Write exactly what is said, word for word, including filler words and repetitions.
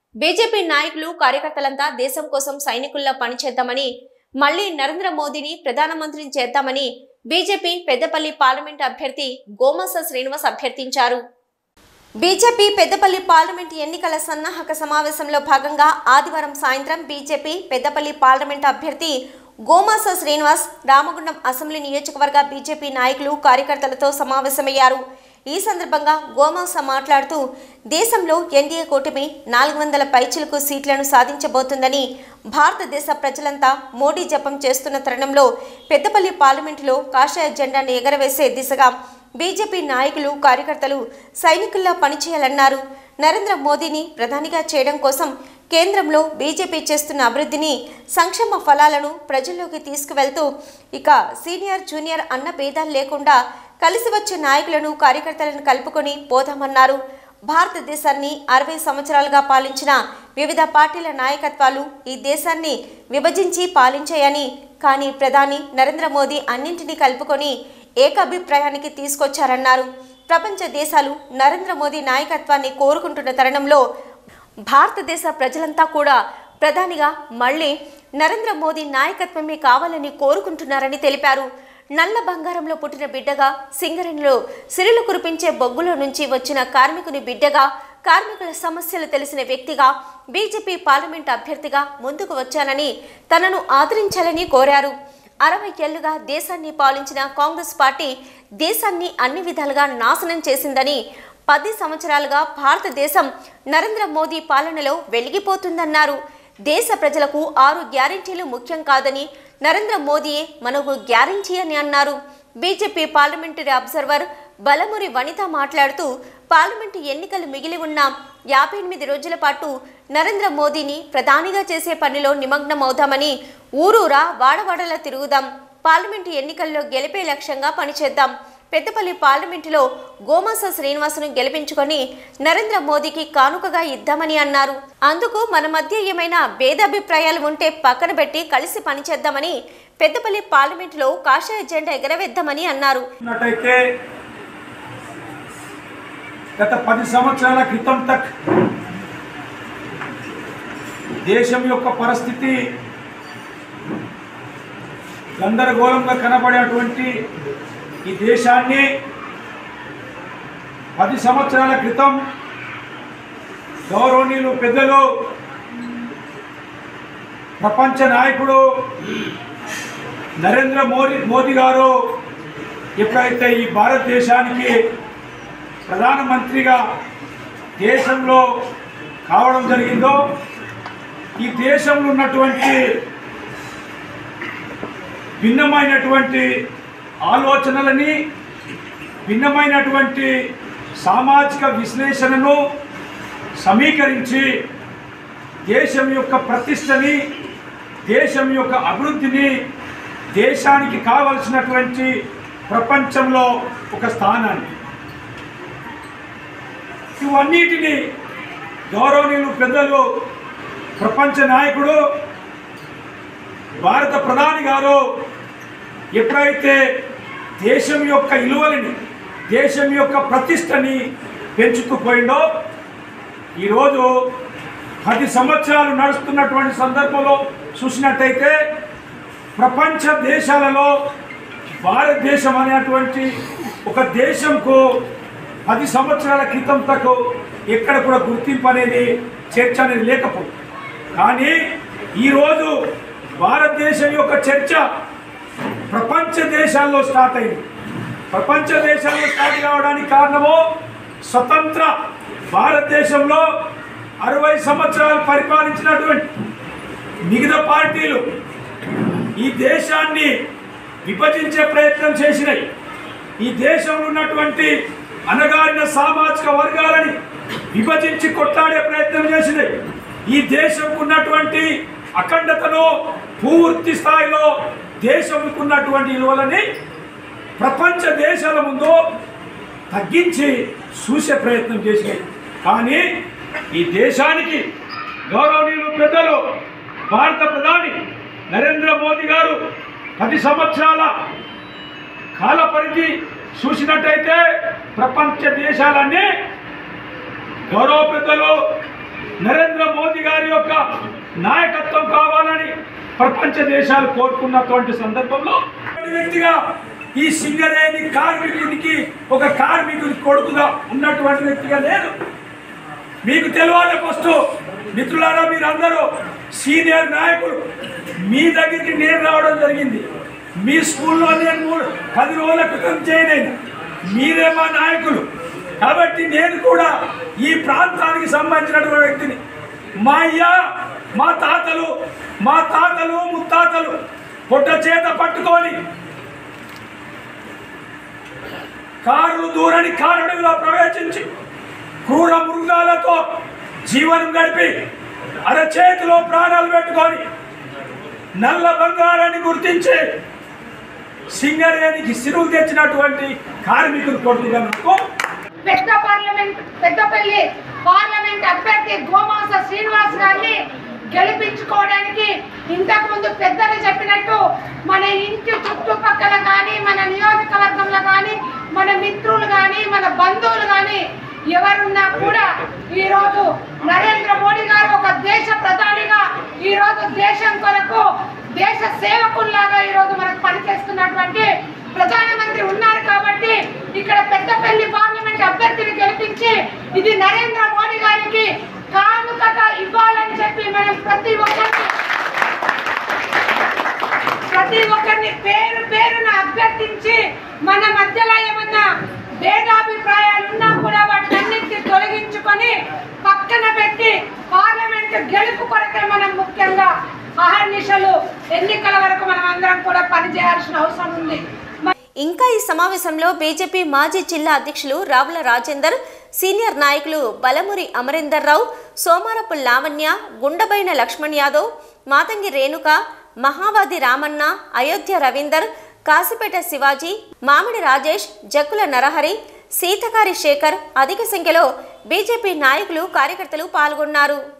BJP నాయకులు కార్యకర్తలంతా దేశం కోసం సైనికుల్లా పనిచేద్దామని, మళ్లీ నరేంద్ర మోదీని ప్రధానమంత్రిని చేద్దామని బీజేపీ పెద్దపల్లి పార్లమెంట్ అభ్యర్థి గోమాస శ్రీనివాస్ అభ్యర్థించారు. బీజేపీ పెద్దపల్లి పార్లమెంట్ ఎన్నికల సన్నాహక సమావేశంలో భాగంగా ఆదివారం సాయంత్రం బీజేపీ పెద్దపల్లి పార్లమెంట్ అభ్యర్థి గోమాస శ్రీనివాస్ రామగుండం అసెంబ్లీ నియోజకవర్గ బీజేపీ నాయకులు కార్యకర్తలతో సమావేశమయ్యారు. ఈ సందర్భంగా గోమాస మాట్లాడుతూ దేశంలో ఎన్డీఏ కూటమి నాలుగు వందల పైచిలకు సీట్లను సాధించబోతుందని, భారతదేశ ప్రజలంతా మోడీ జపం చేస్తున్న తరుణంలో పెద్దపల్లి పార్లమెంటులో కాషాయ జెండాను ఎగరవేసే దిశగా బీజేపీ నాయకులు కార్యకర్తలు సైనికుల్లా పనిచేయాలన్నారు. నరేంద్ర మోదీని ప్రధానిగా చేయడం కోసం కేంద్రంలో బీజేపీ చేస్తున్న అభివృద్ధిని, సంక్షేమ ఫలాలను ప్రజల్లోకి తీసుకువెళ్తూ ఇక సీనియర్ జూనియర్ అన్న భేదాలు లేకుండా కలిసి వచ్చే నాయకులను కార్యకర్తలను కలుపుకొని పోదామన్నారు. భారతదేశాన్ని అరవై సంవత్సరాలుగా పాలించిన వివిధ పార్టీల నాయకత్వాలు ఈ దేశాన్ని విభజించి పాలించాయని, కానీ ప్రధాని నరేంద్ర మోదీ అన్నింటినీ కలుపుకొని ఏకాభిప్రాయానికి తీసుకొచ్చారన్నారు. ప్రపంచ దేశాలు నరేంద్ర మోదీ నాయకత్వాన్ని కోరుకుంటున్న తరుణంలో భారతదేశ ప్రజలంతా కూడా ప్రధానిగా మళ్లీ నరేంద్ర మోదీ నాయకత్వమే కావాలని కోరుకుంటున్నారని తెలిపారు. నల్ల బంగారంలో పుట్టిన బిడ్డగా, సింగరేణిలో సిరులు కురిపించే బొగ్గులో నుంచి వచ్చిన కార్మికుని బిడ్డగా, కార్మికుల సమస్యలు తెలిసిన వ్యక్తిగా బీజేపీ పార్లమెంట్ అభ్యర్థిగా ముందుకు వచ్చానని, తనను ఆదరించాలని కోరారు. అరవై ఏళ్లుగా దేశాన్ని పాలించిన కాంగ్రెస్ పార్టీ దేశాన్ని అన్ని విధాలుగా నాశనం చేసిందని, పది సంవత్సరాలుగా భారతదేశం నరేంద్ర మోదీ పాలనలో వెలిగిపోతుందన్నారు. దేశ ప్రజలకు ఆరు గ్యారెంటీలు ముఖ్యం కాదని, నరేంద్ర మోదీయే మనకు గ్యారెంటీ అని అన్నారు. BJP parliamentary observer Balamuri Vanitha మాట్లాడుతూ పార్లమెంటు ఎన్నికలు మిగిలి ఉన్న యాభై ఎనిమిది రోజుల పాటు నరేంద్ర మోదీని ప్రధానిగా చేసే పనిలో నిమగ్నమవుదామని, ఊరూరా వాడవాడలా తిరుగుదాం, పార్లమెంటు ఎన్నికల్లో గెలిపే లక్ష్యంగా పనిచేద్దాం, పెద్దపల్లి పార్లమెంటులో గోమాస శ్రీనివాసును గెలిపించుకొని నరేంద్ర మోదీకి కానుకగా ఇద్దామని అన్నారు. అందుకు మన మధ్య ఏమైనా భేదాభిప్రాయాలు ఉంటే పక్కన పెట్టి కలిసి పనిచేద్దామని, పెద్దపల్లి పార్లమెంటులో కాషాయ జెండా ఎగరవేద్దామని అన్నారు. గత పది సంవత్సరాల క్రితం తక్ దేశం యొక్క పరిస్థితి గందరగోళంగా కనబడేటువంటి ఈ దేశాన్ని పది సంవత్సరాల క్రితం గౌరవనీయులు పెద్దలు ప్రపంచ నాయకుడు నరేంద్ర మోదీ మోదీ గారు ఎప్పుడైతే ఈ భారతదేశానికి ప్రధానమంత్రిగా దేశంలో కావడం జరిగిందో, ఈ దేశంలో ఉన్నటువంటి భిన్నమైనటువంటి ఆలోచనలని, భిన్నమైనటువంటి సామాజిక విశ్లేషణను సమీకరించి దేశం యొక్క ప్రతిష్టని, దేశం యొక్క అభివృద్ధిని, దేశానికి కావలసినటువంటి ప్రపంచంలో ఒక స్థానాన్ని, ఇవన్నిటినీ గౌరవనీయులు పెద్దలు ప్రపంచ నాయకుడు భారత ప్రధాని గారు ఎప్పుడైతే దేశం యొక్క విలువలని, దేశం యొక్క ప్రతిష్టని పెంచుతూ పోయిందో, ఈరోజు పది సంవత్సరాలు నడుస్తున్నటువంటి సందర్భంలో చూసినట్టయితే ప్రపంచ దేశాలలో భారతదేశం అనేటువంటి ఒక దేశంకు పది సంవత్సరాల క్రితం తకు ఎక్కడ కూడా గుర్తింపు అనేది, చర్చ అనేది లేకపోతుంది. కానీ ఈరోజు భారతదేశం యొక్క చర్చ ప్రపంచ దేశాల్లో స్టార్ట్ అయింది. ప్రపంచ దేశాల్లో స్టార్ట్ కావడానికి కారణము స్వతంత్ర భారతదేశంలో అరవై సంవత్సరాలు పరిపాలించినటువంటి మిగతా పార్టీలు ఈ దేశాన్ని విభజించే ప్రయత్నం చేసినాయి. ఈ దేశంలో ఉన్నటువంటి అనగారిన సామాజిక వర్గాలని విభజించి కొట్లాడే ప్రయత్నం చేసినాయి. ఈ దేశంకు ఉన్నటువంటి అఖండతను పూర్తి స్థాయిలో దేశంకు ఉన్నటువంటి విలువలని ప్రపంచ దేశాల ముందు తగ్గించి చూసే ప్రయత్నం చేసినాయి. కానీ ఈ దేశానికి గౌరవనీయులు పెద్దలు భారత ప్రధాని నరేంద్ర మోదీ గారు పది సంవత్సరాల కాల పరిధి చూసినట్టయితే ప్రపంచ దేశాలన్నీ గౌరవ పెద్దలు నరేంద్ర మోదీ గారి యొక్క నాయకత్వం కావాలని ప్రపంచ దేశాలు కోరుకున్నటువంటి సందర్భంలో వ్యక్తిగా ఈ సింగరేణి కార్మికునికి ఒక కార్మికుడి కొడుకుగా ఉన్నటువంటి వ్యక్తిగా నేను మీకు తెలియాలి. ఫస్ట్ మిత్రులారా, మీరందరూ సీనియర్ నాయకులు, మీ దగ్గరికి నేను రావడం జరిగింది. మీ స్కూల్లో నేను మూడు పది రోజుల క్రితం జాయిన్ అయినా. మీరే మా నాయకులు కాబట్టి నేను కూడా ఈ ప్రాంతానికి సంబంధించినటువంటి వ్యక్తిని. మా అయ్య మా తాతలు మా తాతలు ముత్తాతలు పొట్ట చేత పట్టుకొని కారులు దూరని కారుడిలో ప్రవేశించి క్రూర మృగాలతో జీవనం గడిపి అరచేతిలో ప్రాణాలు పెట్టుకొని నల్ల బంగారాన్ని గుర్తించి సింగరేణికి సిరువు తెచ్చినటువంటి కార్మికులు కొడుకుగా పెద్ద పార్లమెంట్ పెద్దపల్లి పార్లమెంట్ అభ్యర్థి గోమాస శ్రీనివాస్ గారిని గెలిపించుకోవడానికి ఇంతకు ముందు పెద్దలు చెప్పినట్టు మన ఇంటి చుట్టుపక్కల కానీ మన నియోజకవర్గంలో కానీ మన మిత్రులు కానీ మన బంధువులు కానీ ఎవరున్నా కూడా ఈరోజు నరేంద్ర మోడీ గారు ఒక దేశ ప్రధానిగా ఈరోజు దేశం కొరకు దేశ సేవకుల్లాగా ఈరోజు మనకు పనిచేస్తున్నటువంటి ప్రధానమంత్రి ఉన్నారు. కాబట్టి ఇక్కడ పెద్దపల్లి పార్లమెంట్ అభ్యర్థిని గెలిపించి ఇది నరేంద్ర మోడీ గారికి కానుకగా ఇవ్వాలని చెప్పి మనం ప్రతి ఒక్కరిని ప్రతి ఒక్కరిని పేరు పేరున అభ్యర్థించి మన మధ్యలో ఏమన్నా భేదాభిప్రాయాలు ఉన్నా కూడా వాటినన్నింటినీ తొలగించుకొని పక్కన పెట్టి పార్లమెంట్ గెలుపు కొరకే మనం ముఖ్యంగా అహర్నిశలు ఎన్నికల వరకు మనం అందరం కూడా పనిచేయాల్సిన అవసరం ఉంది. ఇంకా ఈ సమావేశంలో బీజేపీ మాజీ జిల్లా అధ్యక్షులు రావుల రాజేందర్, సీనియర్ నాయకులు బలమురి అమరేందర్ రావు, సోమారపు లావణ్య, గుండబైన లక్ష్మణ్ యాదవ్, మాతంగి రేణుక, మహావాది రామన్న, అయోధ్య రవీందర్, కాసిపేట శివాజీ, మామిడి రాజేష్, జక్కుల నరహరి, సీతకారి శేఖర్ అధిక సంఖ్యలో బీజేపీ నాయకులు కార్యకర్తలు పాల్గొన్నారు.